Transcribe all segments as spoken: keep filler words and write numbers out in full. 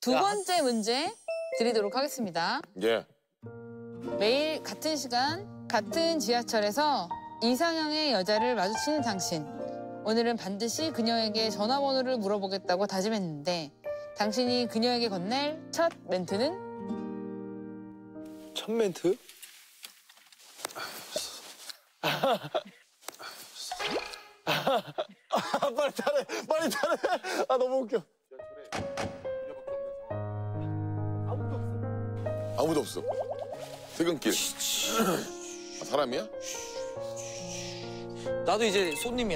두 번째 문제 드리도록 하겠습니다. 예. 매일 같은 시간, 같은 지하철에서 이상형의 여자를 마주치는 당신. 오늘은 반드시 그녀에게 전화번호를 물어보겠다고 다짐했는데 당신이 그녀에게 건넬 첫 멘트는? 첫 멘트? 빨리 타래, 빨리 타래. 아 너무 웃겨. 아무도 없어. 퇴근길. 아, 사람이야? 나도 이제 손님이야.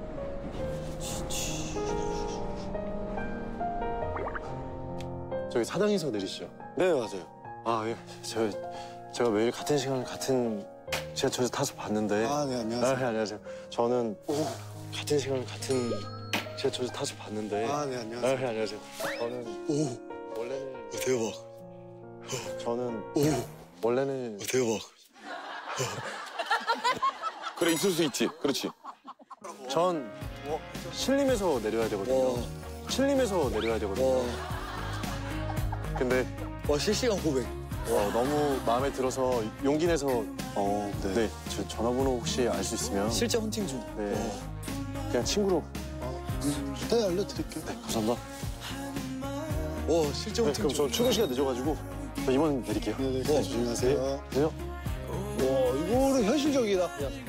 저기 사당에서 내리시죠. 네 맞아요. 아 예, 저 제가 매일 같은 시간 같은 지하철에서 타서 봤는데. 아 네 안녕하세요. 아, 네, 안녕하세요. 저는 오. 같은 시간 같은 지하철에서 타서 봤는데. 아 네 안녕하세요. 아, 네, 안녕하세요. 저는 오 원래는 오, 대박. 저는 오 원래는 오, 대박. 그래 있을 수 있지. 그렇지. 전 신림에서 내려야 되거든요. 와. 신림에서 내려야 되거든요. 와. 근데 와 실시간 고백. 와, 너무 마음에 들어서 용기 내서 어, 네. 네, 저 전화번호 혹시 알 수 있으면. 실제 헌팅 중. 네. 와. 그냥 친구로. 네, 알려드릴게요. 네, 감사합니다. 와, 실제 헌팅 네, 중. 저 출근 시간 늦어가지고 저 이번 내릴게요. 네, 네, 조심하세요. 네. 네. 와, 이거는 현실적이다. 네.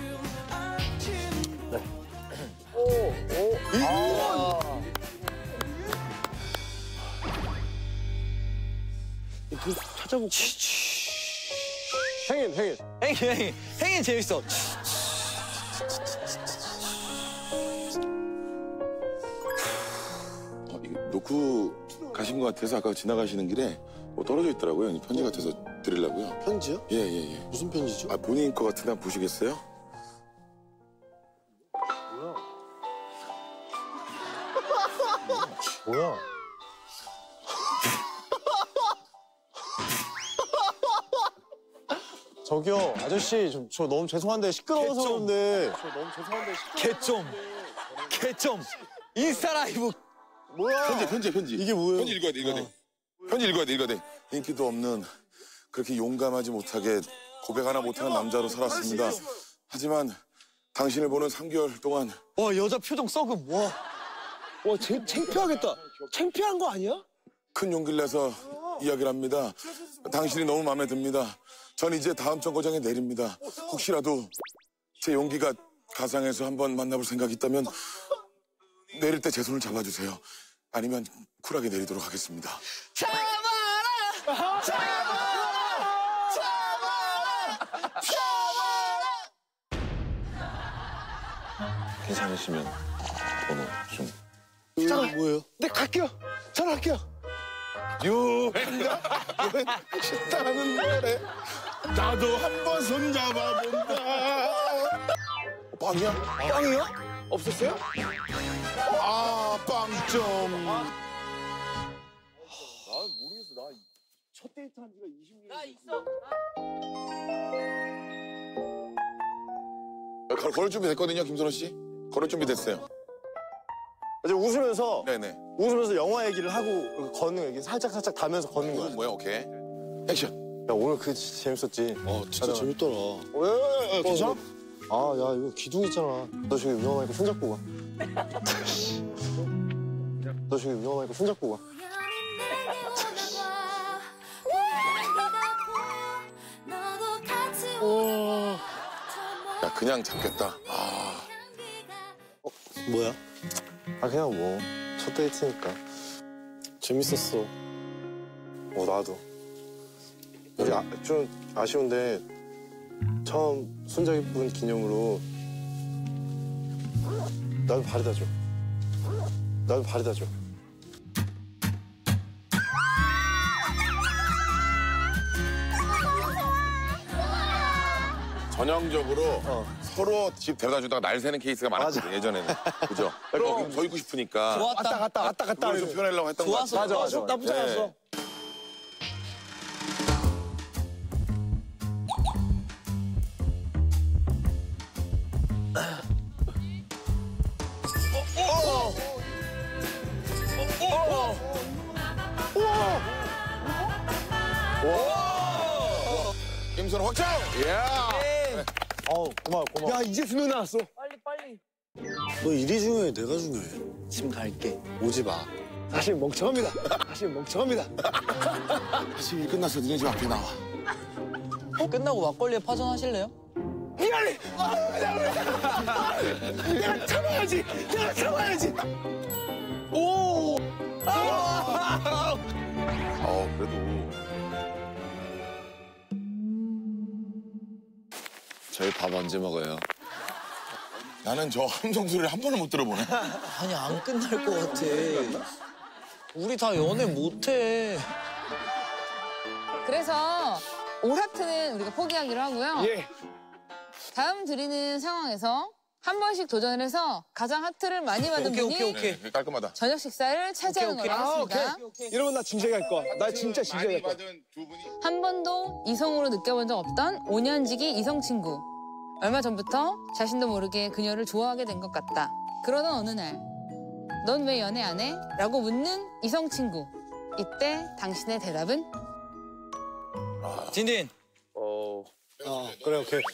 오, 오, 아. 그 찾아보고. 행인, 행인. 행인, 행인. 행인 재밌어. 어, 이거 놓고 가신 것 같아서 아까 지나가시는 길에 뭐 떨어져 있더라고요. 편지 같아서 드리려고요. 편지요? 예, 예, 예. 무슨 편지죠? 아, 본인 것 같은데 한번 보시겠어요? 뭐야? 뭐야? 저기요, 아저씨, 저, 저 너무 죄송한데 시끄러워서 개점. 그런데. 저 너무 죄송한데 시끄러워서. 개점. 개점. 인스타 라이브. 뭐야? 편지, 편지, 편지. 이게 뭐예요? 편지 읽어야 돼, 읽어야 돼. 편지 읽어야 돼, 읽어야 돼. 인기도 없는, 그렇게 용감하지 못하게 고백 하나 못하는 남자로 살았습니다. 하지만 당신을 보는 삼 개월 동안. 와, 여자 표정 썩음. 와. 와, 쟤 창피하겠다. 창피한 거 아니야? 큰 용기를 내서 이야기를 합니다. 당신이 너무 마음에 듭니다. 전 이제 다음 정거장에 내립니다. 혹시라도 제 용기가 가상해서 한번 만나볼 생각이 있다면 내릴 때 제 손을 잡아주세요. 아니면 쿨하게 내리도록 하겠습니다. 잡아라! 잡아라! 잡아라! 잡아라! 괜찮으시면 번호 좀. 잠깐, 뭐예요? 네, 갈게요. 전화할게요. 유행가 유행 싫다는 노래 나도 한번 손잡아본다. 빵이야? 빵이요? 없었어요? 아, 빵점. 난 모르겠어. 나 첫 데이트 한 지가 이십 년. 나 있어. 걸, 걸을 준비 됐거든요, 김선호 씨. 걸을 준비 됐어요. 이제 웃으면서 네네. 웃으면서 영화 얘기를 하고 걷는 거, 이렇게 살짝 살짝 가면서 걷는 거야. 이건 뭐야? 오케이. 액션. 야, 오늘 그게 진짜 재밌었지. 어, 진짜 맞아. 재밌더라. 왜, 왜, 왜, 괜찮아? 어, 아, 야, 이거 기둥 있잖아. 너 저기 위험하니까 손잡고 가. 너 저기 위험하니까 손잡고 가. 야, 그냥 잡겠다. 아. 어, 뭐야? 아, 그냥 뭐, 첫 데이트니까. 재밌었어. 어, 나도. 우리 아, 좀 아쉬운데, 처음 손잡이분 기념으로 나도 바래다 줘. 나도 바래다 줘. 전형적으로 어. 서로 집 데려다 주다가 날 새는 케이스가 많았거든, 맞아. 예전에는. 그죠? 거기 서 있고 싶으니까. 좋았다. 왔다 갔다 왔다 갔다. 그걸 좀 표현하려고 했던 것 좋았어. 같아요. 맞아, 맞아. 나쁘지 네. 않았어. 우와! 김선호 확정! 야! 어우, 고마워, 고마워. 야, 이제 두 명 나왔어. 너 일이 중요해, 내가 중요해. 지금 갈게. 오지 마. 사실 멍청합니다. 사실 멍청합니다. 다시 일 끝났어. 니네 집 앞에 나와. 끝나고 막걸리에 파전하실래요? 미안해. 아, 미안해. 내가 참아야지. 내가 참아야지. 오. 아. 어, 그래도. 저희 밥 언제 먹어요? 나는 저 함성 소리를 한 번을 못 들어보네. 아니 안 끝날 것 같아. 우리 다 연애 못해. 그래서 올 하트는 우리가 포기하기로 하고요. 예. 다음 드리는 상황에서 한 번씩 도전을 해서 가장 하트를 많이 받은 오케이 분이 오케이 오케이. 네, 깔끔하다. 저녁 식사를 차지하는 오케이, 걸로 오케이. 아, 하겠습니다. 오케이. 이러면 나 진지하게 할 거야. 나 진짜 진지하게 할 거야. 두 분이. 한 번도 이성으로 느껴본 적 없던 오 년지기 이성 친구. 얼마 전부터 자신도 모르게 그녀를 좋아하게 된 것 같다. 그러던 어느 날, 넌 왜 연애 안 해? 라고 묻는 이성 친구. 이때 당신의 대답은? 딘딘. 어, 그래, 오케이.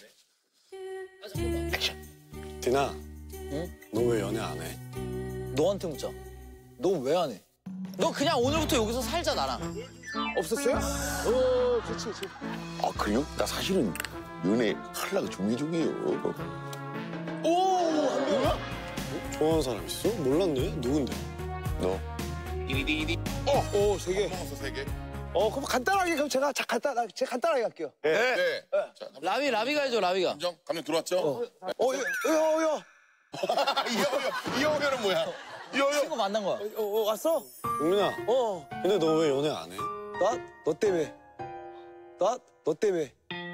디나, 응? 너 왜 연애 안 해? 너한테 묻자. 너 왜 안 해? 너 그냥 오늘부터 여기서 살자 나랑. 없었어요? 어, 그렇지, 그렇지. 아 그래요? 나 사실은 연애 하려고 준비 중이에요. 오, 누가? 좋아하는 사람 있어? 몰랐네. 누군데? 너? 오, 세 개. 먹었어, 세 개. 어, 그럼 간단하게 그럼 제가 자, 간단, 제가 간단하게 갈게요. 네. 자, 라비 라비가 해줘 라비가. 감정, 감정 들어왔죠? 어, 어, 여, 여, 이영호, 이영호는 뭐야? 이영호. 친구 만난 거야. 어, 어, 왔어? 용민아, 어, 근데 너 왜 연애 안 해? 나, 너 때문에. 나, 너 때문에.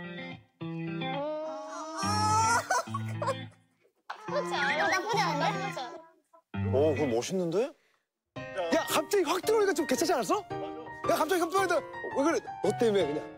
나쁘지 않은데? 어, 그거 멋있는데? 야, 갑자기 확 들어오니까 좀 괜찮지 않았어? 야, 갑자기 확 들어오니까 왜 그래? 너 때문에 그냥.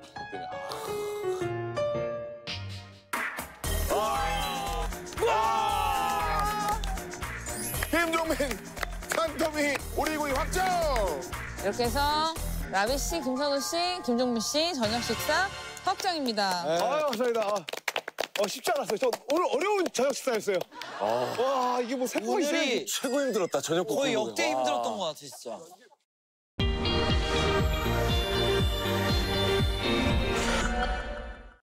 김종민, 산더미, 오리구이 확정! 이렇게 해서 라비 씨, 김선우 씨, 김종민 씨 저녁 식사 확정입니다. 아유, 감사합니다. 아, 어, 쉽지 않았어요. 저 오늘 어려운 저녁 식사였어요. 와, 이게 뭐 생각이 오늘이 최고 힘들었다, 저녁 볶음. 거의 역대 힘들었던 것 같아 진짜.